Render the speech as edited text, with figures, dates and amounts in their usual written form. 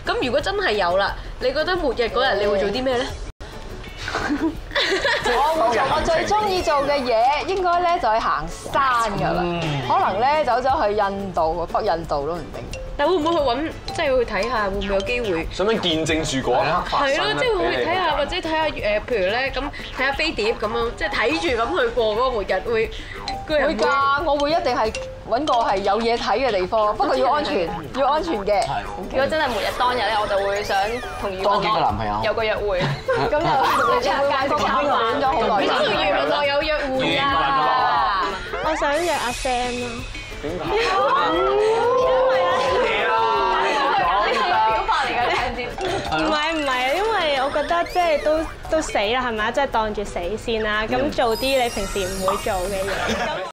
咁如果真係有啦，你覺得末日嗰日你會做啲咩咧？ 我最中意做嘅嘢應該咧就係行山㗎啦，可能咧走去印度北印度都唔定。 但會唔會去揾，即係去睇下會唔會有機會？ 想唔想見證住嗰一刻發生？ 係咯，即係會睇下，或者睇下譬如咧咁睇下飛碟咁樣，即係睇住咁去過嗰個末日會㗎，我會一定係揾個係有嘢睇嘅地方，不過要安全，要安全嘅。 如果真係末日當日咧，我就會想同余文樂有個約會。 咁就你就會揾個朋友戀咗好耐。 你同余文樂有約會啊？ 我想約阿 Sam 咯。 點解？ 唔係，因為我覺得即係都死啦，係咪啊？即係當住死先啦，咁做啲你平時唔會做嘅嘢。